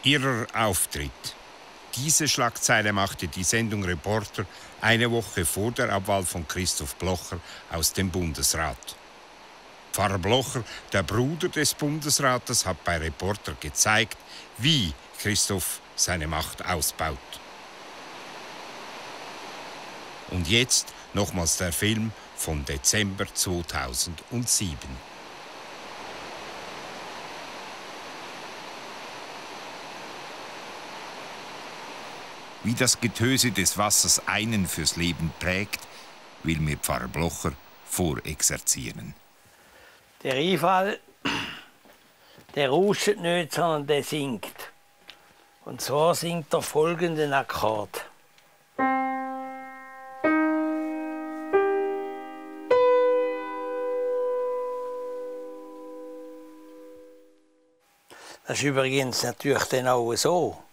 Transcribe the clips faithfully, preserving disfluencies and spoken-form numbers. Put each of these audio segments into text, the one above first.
Irrer Auftritt. Diese Schlagzeile machte die Sendung Reporter eine Woche vor der Abwahl von Christoph Blocher aus dem Bundesrat. Pfarrer Blocher, der Bruder des Bundesrates, hat bei Reporter gezeigt, wie Christoph seine Macht ausbaut. Und jetzt nochmals der Film von Dezember zweitausendsieben. Wie das Getöse des Wassers einen fürs Leben prägt, will mir Pfarrer Blocher vorexerzieren. Der Einfall, der rauscht nicht, sondern der singt. Und zwar singt er folgenden Akkord. Das ist übrigens natürlich dann auch so.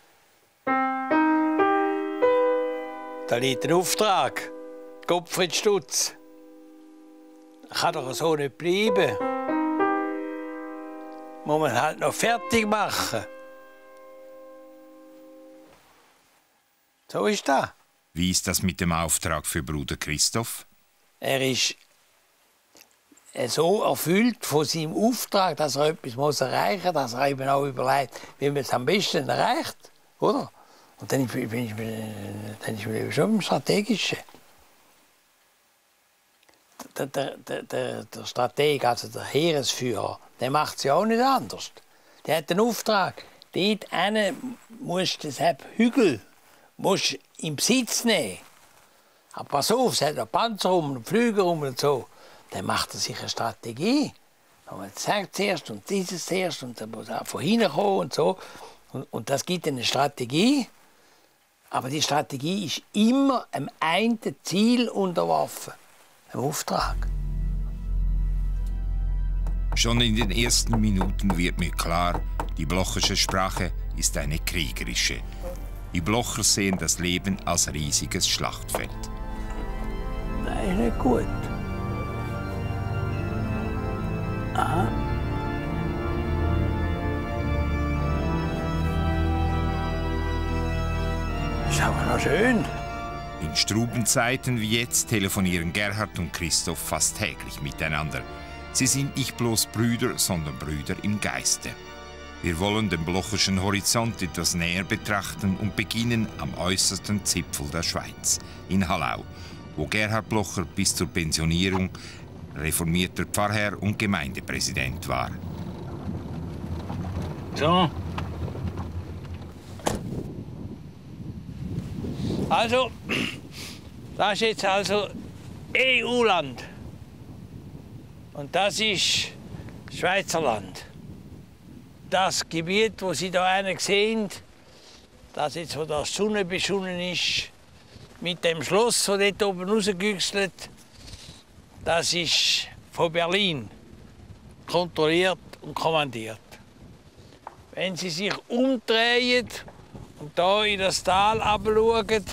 Da liegt ein Auftrag. Gottfried Stutz. Kann doch so nicht bleiben. Muss man halt noch fertig machen. So ist das. Wie ist das mit dem Auftrag für Bruder Christoph? Er ist so erfüllt von seinem Auftrag, dass er etwas erreichen muss, dass er eben auch überlegt, wie man es am besten erreicht. Oder? Und dann bin ich, dann ist man schon im Strategischen. Der, der, der, der Strateg, also der Heeresführer, der macht es ja auch nicht anders. Der hat den Auftrag, dort hinten musst du den Hügel musst in Besitz nehmen. Aber pass auf, es hat einen Panzer rum, einen Flüger rum und so. Dann macht er sich eine Strategie. Man sagt zuerst und dieses zuerst und dann muss er von hinten kommen und so. Und, und das gibt eine Strategie. Aber die Strategie ist immer einem einen Ziel unterworfen. Einem Auftrag. Schon in den ersten Minuten wird mir klar, die blochersche Sprache ist eine kriegerische. Die Blocher sehen das Leben als riesiges Schlachtfeld. Nein, nicht gut. Aha. Ist aber noch schön. In Strubenzeiten wie jetzt telefonieren Gerhard und Christoph fast täglich miteinander. Sie sind nicht bloß Brüder, sondern Brüder im Geiste. Wir wollen den blocherschen Horizont etwas näher betrachten und beginnen am äußersten Zipfel der Schweiz, in Hallau, wo Gerhard Blocher bis zur Pensionierung reformierter Pfarrherr und Gemeindepräsident war. So. Also, das ist jetzt also E U-Land. Und das ist Schweizerland. Das Gebiet, wo Sie da einen sehen, das jetzt, wo die Sonne beschonnen ist, mit dem Schloss, das dort oben rausgüchselt, das ist von Berlin kontrolliert und kommandiert. Wenn Sie sich umdrehen und hier in das Tal herabschauen,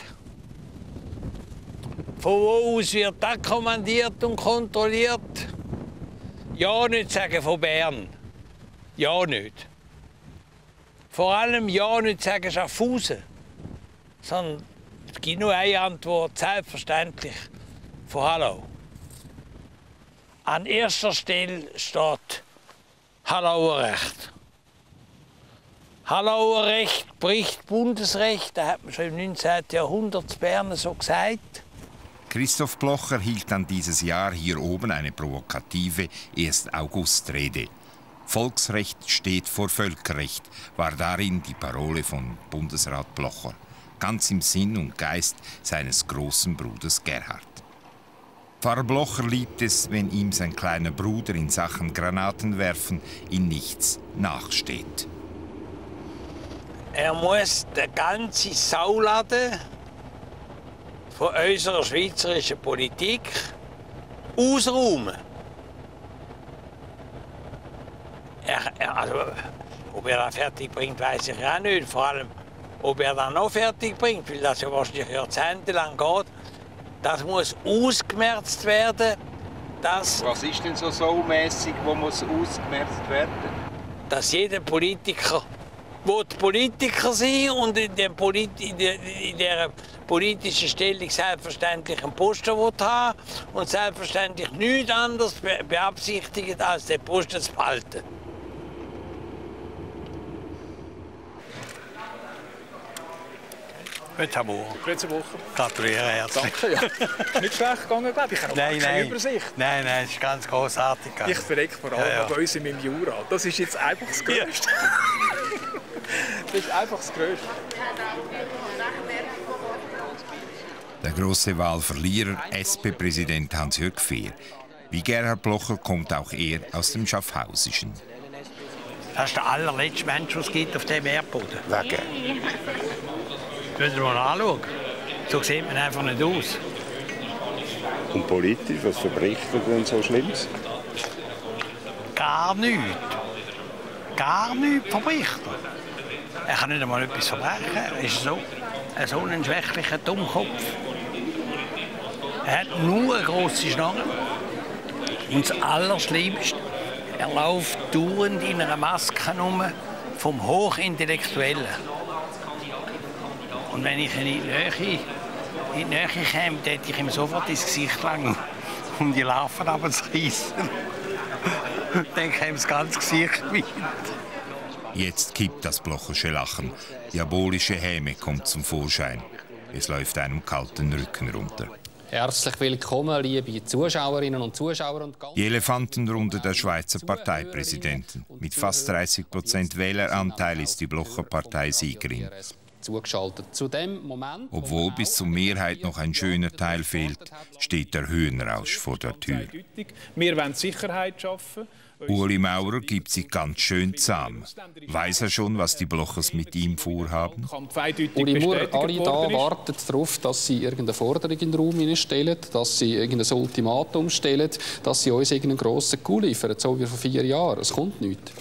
von wo aus wird das kommandiert und kontrolliert? Ja, nicht sagen von Bern. Ja, nicht. Vor allem ja nicht sagen Schaffhausen. Sondern es gibt nur eine Antwort, selbstverständlich von Hallau. An erster Stelle steht Hallauer Recht. Hallauer Recht bricht Bundesrecht, das hat man schon im neunzehnten Jahrhundert in Bern so gesagt. Christoph Blocher hielt dann dieses Jahr hier oben eine provokative erste August-Rede. Volksrecht steht vor Völkerrecht, war darin die Parole von Bundesrat Blocher. Ganz im Sinn und Geist seines großen Bruders Gerhard. Pfarrer Blocher liebt es, wenn ihm sein kleiner Bruder in Sachen Granatenwerfen in nichts nachsteht. Er muss den ganzen Sauladen von unserer schweizerischen Politik ausräumen. Er, er, also, ob er das fertig bringt, weiß ich auch nicht. Vor allem, ob er das noch fertig bringt, weil das ja wahrscheinlich jahrzehntelang geht. Das muss ausgemerzt werden. Dass, Was ist denn so saumässig, wo muss ausgemerzt werden? Dass jeder Politiker will Politiker sein und in der, Polit in der, in der politischen Stellung selbstverständlich einen Posten haben und selbstverständlich nichts anderes be beabsichtigt, als den Posten zu behalten. Gute Woche. Gute Woche. Gratuliere herzlich. Danke, ja. Nicht schlecht gegangen, glaube ich. Ich habe nein, keine nein. Übersicht. Nein, nein, es ist ganz großartig. Ich verrecke vor allem ja, ja. bei uns in meinem Jura. Das ist jetzt einfach das Größte. Ja. Das ist einfach das Größte. Der große Wahlverlierer, S P-Präsident Hans-Jörg Fehr. Wie Gerhard Blocher kommt auch er aus dem Schaffhausischen. Das ist der allerletzte Mensch, den es gibt auf diesem Erdboden. Wegen. Könnt ihr mal anschauen. So sieht man einfach nicht aus. Und politisch, was verberichtet denn so Schlimmes? Gar nichts. Gar nichts verberichtet. Er kann nicht einmal etwas verbrechen. Er ist so, so ein schwächlicher Dummkopf. Er hat nur eine grosse Schnorre. Und das Allerschlimmste, er läuft dauernd in einer Maske rum vom Hochintellektuellen. Und wenn ich in die Nähe, in die Nähe käme, hätte ich ihm sofort ins Gesicht lang, um die Larven abzureißen. Dann käme das ganze Gesicht wieder. Jetzt kippt das Blochersche Lachen. Diabolische Häme kommt zum Vorschein. Es läuft einem kalten Rücken runter. Herzlich willkommen, liebe Zuschauerinnen und Zuschauer. Und die Elefantenrunde der Schweizer Parteipräsidenten. Mit fast dreißig Prozent Wähleranteil ist die Blocher-Partei Siegerin. Zugeschaltet. Zu dem Moment, obwohl bis zur Mehrheit noch ein schöner Teil fehlt, steht der Höhenrausch vor der Tür. Wir wollen Sicherheit schaffen. Ueli Maurer gibt sich ganz schön zahm. Weiß er schon, was die Blochers mit ihm vorhaben? Uli Maurer, alle da warten darauf, dass sie irgendeine Forderung in den Raum stellen, dass sie irgendein Ultimatum stellen, dass sie uns irgendeinen grossen Coup liefern, so wie vor vier Jahren. Es kommt nichts.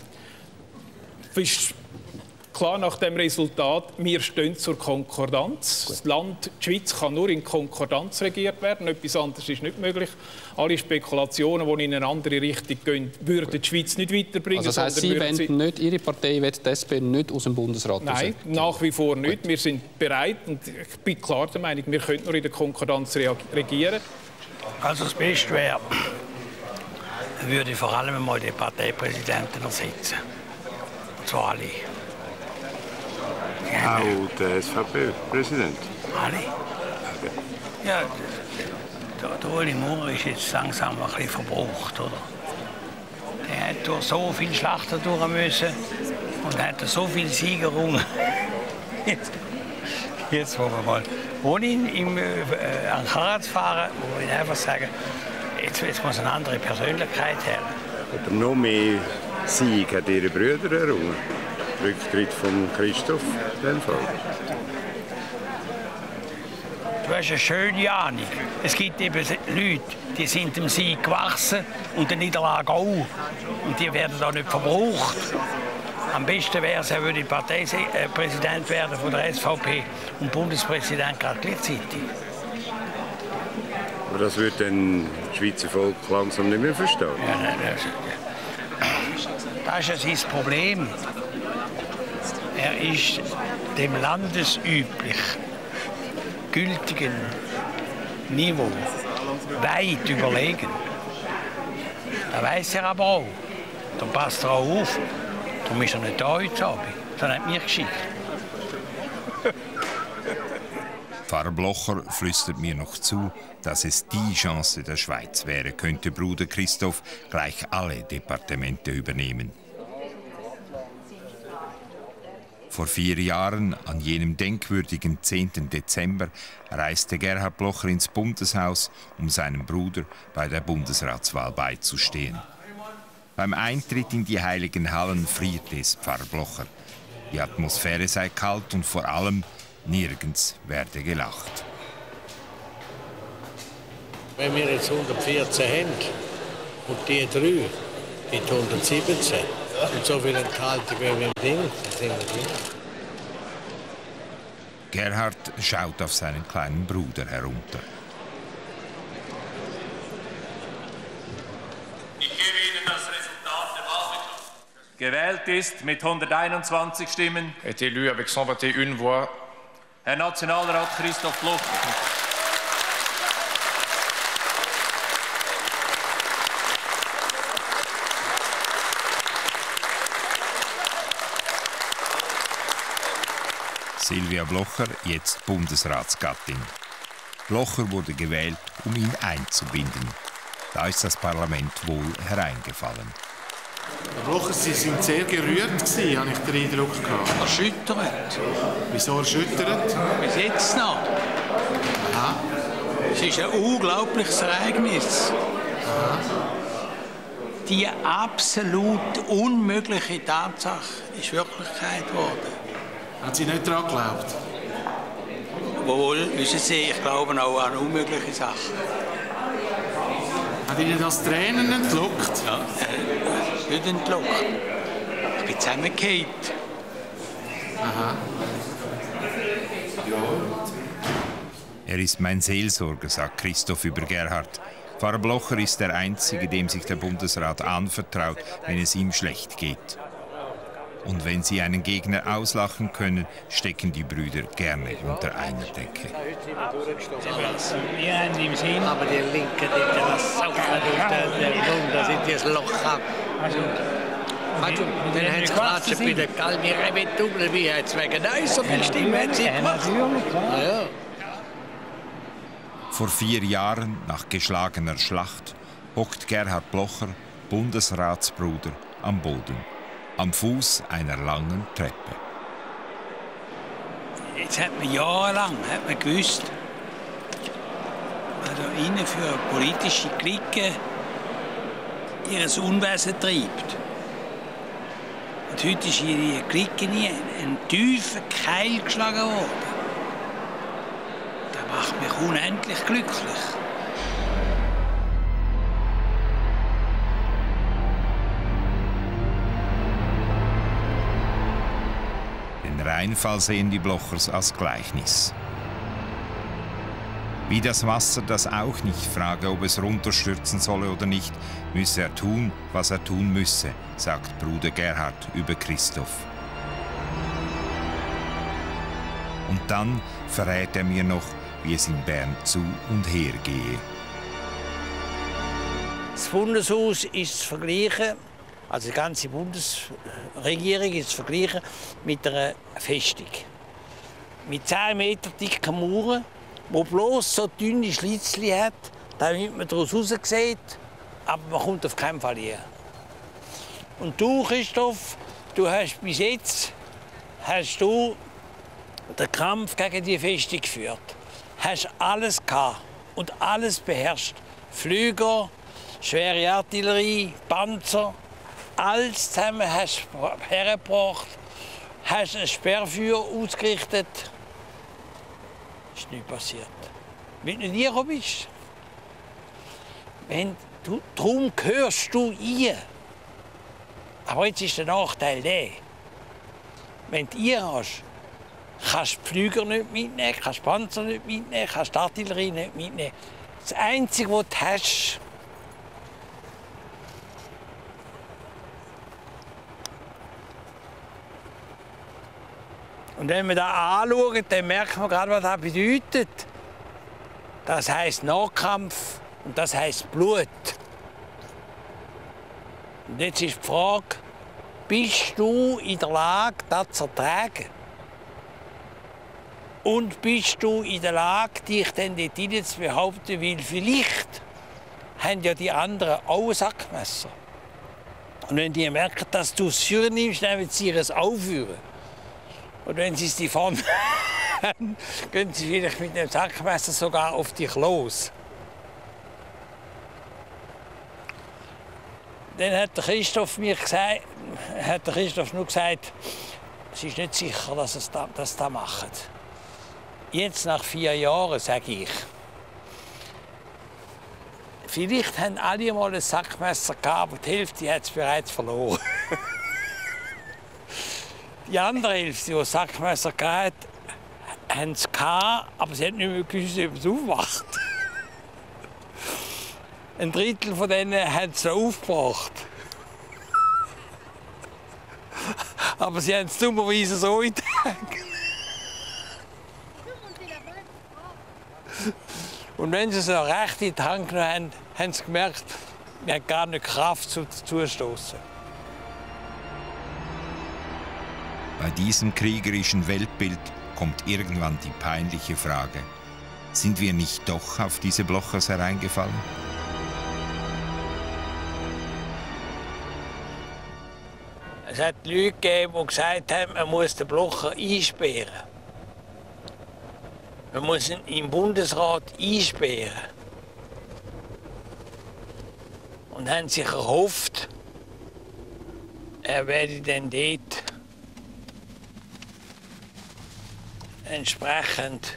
Klar, nach dem Resultat, wir stehen zur Konkordanz. Das Land, die Schweiz kann nur in Konkordanz regiert werden. Etwas anderes ist nicht möglich. Alle Spekulationen, die in eine andere Richtung gehen, würden die Schweiz nicht weiterbringen. Also das heisst, Sie wollen Sie nicht, Ihre Partei will die S P nicht aus dem Bundesrat raus? Nein, nach wie vor nicht. Wir sind bereit und ich bin klar der Meinung, wir können nur in der Konkordanz regieren. Also das Beste wäre, würde ich vor allem einmal die Parteipräsidenten ersetzen. Und zwar alle. Auch der S V P-Präsident? Alle? Ja, der, der Uli Maurer ist jetzt langsam ein bisschen verbraucht, oder? Der hat durch so viele Schlachten durch müssen und hat so viele Siege errungen. Jetzt, jetzt wollen wir mal, ohne ihn im, äh, an Karren zu fahren, wo ich einfach sagen, jetzt, jetzt muss eine andere Persönlichkeit her. Aber noch mehr Sieg hat Ihre Brüder errungen. Rücktritt von Christoph, in dem Fall. Du hast eine schöne Ahnung. Es gibt eben Leute, die sind dem Sieg gewachsen und der Niederlage auch. Und die werden da nicht verbraucht. Am besten wäre es, er würde Parteipräsident werden von der S V P und Bundespräsident gerade gleichzeitig. Aber das wird dann das Schweizer Volk langsam nicht mehr verstehen. Ja, nein, das, das ist ja sein Problem. Er ist dem landesüblich gültigen Niveau weit überlegen. Das weiß er aber auch. Dann passt er auch auf. Darum ist er nicht da heute Abend. Das hat mich geschickt. Pfarrer Blocher flüstert mir noch zu, dass es die Chance der Schweiz wäre, könnte Bruder Christoph gleich alle Departemente übernehmen. Vor vier Jahren, an jenem denkwürdigen zehnten Dezember, reiste Gerhard Blocher ins Bundeshaus, um seinem Bruder bei der Bundesratswahl beizustehen. Beim Eintritt in die heiligen Hallen frierte es Pfarrer Blocher. Die Atmosphäre sei kalt und vor allem nirgends werde gelacht. Wenn wir jetzt hundertvierzehn haben und die drei mit hundertsiebzehn und so viel Enthaltung wie wir im Ding, dann sind wir drin. Gerhard schaut auf seinen kleinen Bruder herunter. Ich gebe Ihnen das Resultat der Wahl bekannt. gewählt ist mit hunderteinundzwanzig Stimmen. Est élu avec cent vingt et une voix. Herr Nationalrat Christoph Blocher. Silvia Blocher, jetzt Bundesratsgattin. Blocher wurde gewählt, um ihn einzubinden. Da ist das Parlament wohl hereingefallen. Herr Blocher, Sie sind sehr gerührt gewesen, habe ich den Eindruck gehabt. Erschüttert. Wieso erschüttert? Bis jetzt noch. Aha. Es ist ein unglaubliches Ereignis. Aha. Die absolut unmögliche Tatsache ist Wirklichkeit geworden. Haben Sie nicht daran geglaubt? Wohl, wissen Sie, ich glaube auch an unmögliche Sachen. Hat Ihnen das Tränen entlockt? Ja, äh, nicht entlockt. Ich bin zusammengefallen. Aha. Er ist mein Seelsorger, sagt Christoph über Gerhard. Pfarrer Blocher ist der Einzige, dem sich der Bundesrat anvertraut, wenn es ihm schlecht geht. Und wenn sie einen Gegner auslachen können, stecken die Brüder gerne unter einer Decke. Wir haben im Sinn, aber die Linken, die das saufen durch den Mund, da sind die das Loch ab. Also, also, dann haben sie geklatscht bei der Galmier mit Double, wie jetzt wegen uns so viel Stimme hat sie gemacht. Ja, ja. Vor vier Jahren, nach geschlagener Schlacht, hockt Gerhard Blocher, Bundesratsbruder, am Boden. Am Fuß einer langen Treppe. Jetzt hat man jahrelang hat man gewusst, was da innen für politische Clique ihr Unwesen treibt. Und heute ist in diese Clique nie ein tiefer Keil geschlagen worden. Das macht mich unendlich glücklich. Den Rheinfall sehen die Blochers als Gleichnis. Wie das Wasser, das auch nicht frage, ob es runterstürzen solle oder nicht, müsse er tun, was er tun müsse, sagt Bruder Gerhard über Christoph. Und dann verrät er mir noch, wie es in Bern zu und her gehe. Das Bundeshaus ist zu vergleichen, also die ganze Bundesregierung ist zu vergleichen mit einer Festung. Mit zehn Meter dicken Mauern, die bloß so dünne Schlitzchen hat, damit man daraus raus sieht, aber man kommt auf keinen Fall hier. Und du, Christoph, du hast bis jetzt hast du den Kampf gegen die Festung geführt. Hast alles gehabt und alles beherrscht. Flüger, schwere Artillerie, Panzer, alles zusammen hast du hergebracht, hast ein Sperrfeuer ausgerichtet. Ist nichts passiert. Wenn du nicht hier bist. Wenn du, darum gehörst du ihr. Aber jetzt ist der Nachteil der, wenn du ihr hast, kannst du die Flüger nicht mitnehmen, kannst die Panzer nicht mitnehmen, kannst die Artillerie nicht mitnehmen. Das Einzige, was du hast, und wenn wir das anschauen, dann merkt man gerade, was das bedeutet. Das heisst Nahkampf und das heisst Blut. Und jetzt ist die Frage, bist du in der Lage, das zu ertragen? Und bist du in der Lage, dich dann dort hinein zu behaupten, weil vielleicht haben ja die anderen auch ein Sackmesser. Und wenn die merken, dass du es führen nimmst, dann werden sie es aufführen. Und wenn sie es die Form haben, gehen sie vielleicht mit dem Sackmesser sogar auf dich los. Dann hat der Christoph mir gesagt, hat der Christoph nur gesagt, es ist nicht sicher, dass es da, das da macht. Jetzt nach vier Jahren sage ich, vielleicht haben alle mal ein Sackmesser gehabt, aber die Hälfte hat es bereits verloren. Die andere Hälfte, die das Sackmesser hatte, haben es gehabt, aber sie hat nicht mehr gewusst, ob es aufwacht. Ein Drittel von denen haben es aufgebracht. Aber sie haben es dummerweise so gedacht. Und wenn sie es noch recht in die Hand genommen haben, haben sie gemerkt, wir haben gar nicht Kraft zum Zustoßen. Bei diesem kriegerischen Weltbild kommt irgendwann die peinliche Frage: Sind wir nicht doch auf diese Blochers hereingefallen? Es hat Leute gegeben, die gesagt haben, man muss den Blocher einsperren. Man muss ihn im Bundesrat einsperren. Und haben sich erhofft, er werde dann dort entsprechend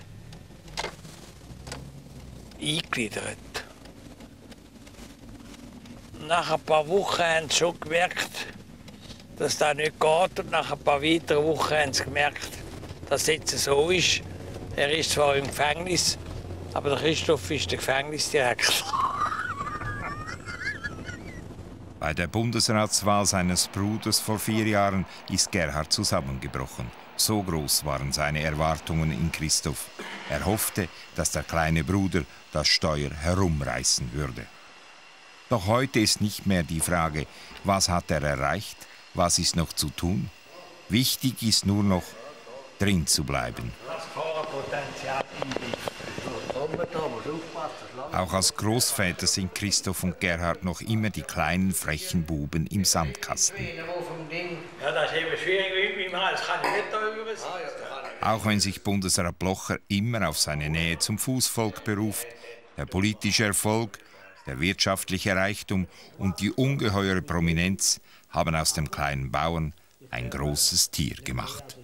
eingegliedert. Nach ein paar Wochen haben sie schon gemerkt, dass das nicht geht. Und nach ein paar weiteren Wochen haben sie gemerkt, dass es jetzt so ist. Er ist zwar im Gefängnis, aber der Christoph ist der Gefängnisdirektor. Bei der Bundesratswahl seines Bruders vor vier Jahren ist Gerhard zusammengebrochen. So groß waren seine Erwartungen in Christoph. Er hoffte, dass der kleine Bruder das Steuer herumreißen würde. Doch heute ist nicht mehr die Frage, was hat er erreicht, was ist noch zu tun. Wichtig ist nur noch, drin zu bleiben. Auch als Großväter sind Christoph und Gerhard noch immer die kleinen frechen Buben im Sandkasten. Ja, das ist eben schwierig mit meinem Hals, kann ich nicht da übersitzen. Auch wenn sich Bundesrat Blocher immer auf seine Nähe zum Fußvolk beruft, der politische Erfolg, der wirtschaftliche Reichtum und die ungeheure Prominenz haben aus dem kleinen Bauern ein großes Tier gemacht.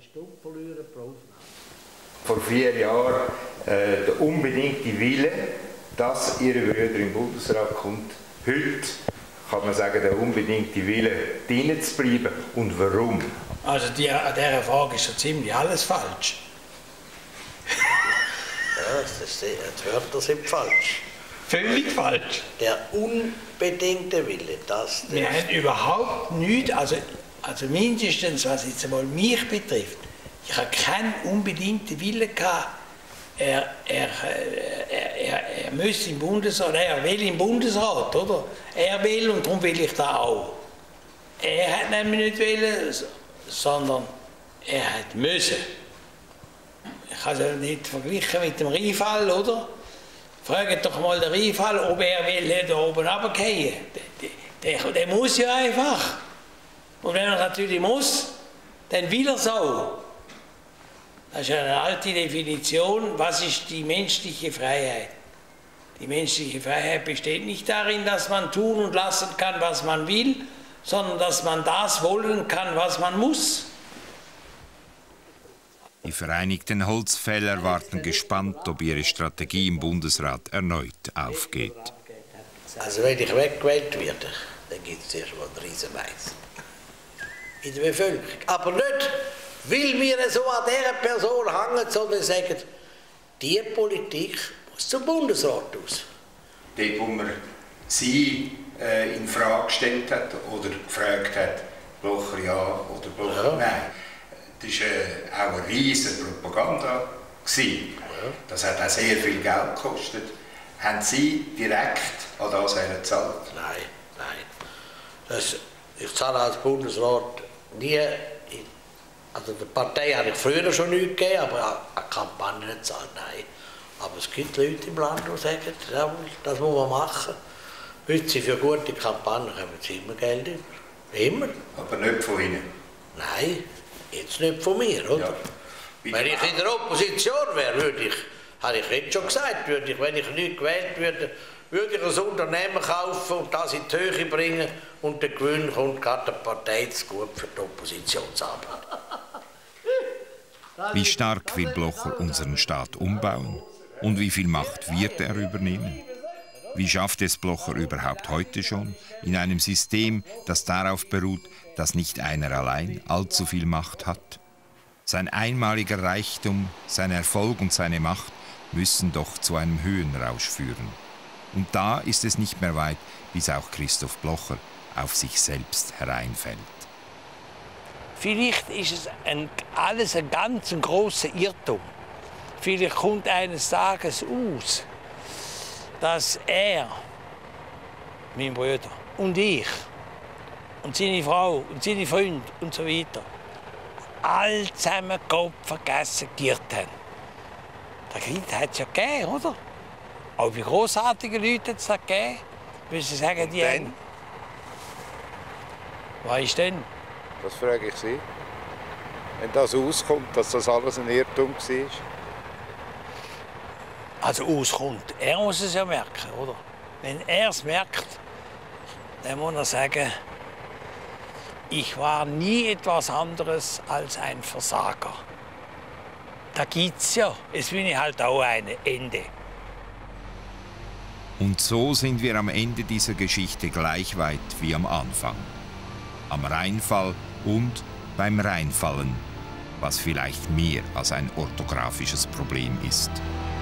Vor vier Jahren äh, der unbedingte Wille, dass Ihre Brüder im Bundesrat kommt. Heute kann man sagen, der unbedingte Wille, drinnen zu bleiben. Und warum? Also die, an dieser Frage ist so ziemlich alles falsch. Ja, das ist, die Wörter sind falsch. Völlig falsch. Der unbedingte Wille, das... Wir haben überhaupt nichts, also, also mindestens was jetzt einmal mich betrifft, ich habe keinen unbedingten Willen gehabt, er, er, er, er, er muss im Bundesrat, er will im Bundesrat, oder? Er will und darum will ich da auch. Er hat nämlich nicht wollen, sondern er hat müssen. Ich habe es nicht verglichen mit dem Rheinfall, oder? Fragt doch mal den Rheinfall, ob er will da oben runterfallen. Der, der, der muss ja einfach. Und wenn er natürlich muss, dann will er es auch. Das ist eine alte Definition. Was ist die menschliche Freiheit? Die menschliche Freiheit besteht nicht darin, dass man tun und lassen kann, was man will, sondern dass man das wollen kann, was man muss. Die Vereinigten Holzfäller warten gespannt, ob ihre Strategie im Bundesrat erneut aufgeht. Also wenn ich weggewählt werde, dann gibt es zuerst mal einen Riesenmeiß. In der Bevölkerung. Aber nicht, weil wir so an dieser Person hängen, sondern sagen, die Politik muss zum Bundesrat aus. Dort, wo man sie äh, in Frage gestellt hat oder gefragt hat, Blocher ja oder Blocher ja. Nein. Das war äh, auch eine riesige Propaganda. Ja. Das hat auch sehr viel Geld gekostet. Haben Sie direkt an das gezahlt? Nein, nein. Das, ich zahle als Bundesrat nie. Also der Partei habe ich früher schon nichts gegeben, aber an Kampagnen nicht zahlen, nein. Aber es gibt Leute im Land, die sagen, das muss man machen. Heute sind für gute Kampagnen kommen sie immer Geld über. Immer. Aber nicht von Ihnen? Nein. Jetzt nicht von mir, oder? Ja. Wenn ich in der Opposition wäre, würde ich, habe ich jetzt schon gesagt, würde ich, wenn ich nicht gewählt würde, würde ich ein Unternehmen kaufen und das in die Höhe bringen und der Gewinn kommt gerade der Partei zu gut für die Oppositionsarbeit. Wie stark will Blocher unseren Staat umbauen? Und wie viel Macht wird er übernehmen? Wie schafft es Blocher überhaupt heute schon, in einem System, das darauf beruht, dass nicht einer allein allzu viel Macht hat? Sein einmaliger Reichtum, sein Erfolg und seine Macht müssen doch zu einem Höhenrausch führen. Und da ist es nicht mehr weit, bis auch Christoph Blocher auf sich selbst hereinfällt. Vielleicht ist es ein, alles ein ganz grosser Irrtum. Vielleicht kommt eines Tages aus, dass er, mein Bruder und ich und seine Frau und seine Freunde und so weiter all zusammen Kopf vergessen giert haben. Der Krieg hat es ja gegeben, oder? Auch bei grossartigen Leuten hat es das gegeben. Weil sie sagen, die haben... Was ist denn? Das frage ich Sie. Wenn das auskommt, dass das alles ein Irrtum war? Also auskommt. Er muss es ja merken, oder? Wenn er es merkt, dann muss er sagen, ich war nie etwas anderes als ein Versager. Da gibt's ja. Jetzt bin ich halt auch eine. Ende. Und so sind wir am Ende dieser Geschichte gleich weit wie am Anfang. Am Rheinfall und beim Reinfallen, was vielleicht mehr als ein orthografisches Problem ist.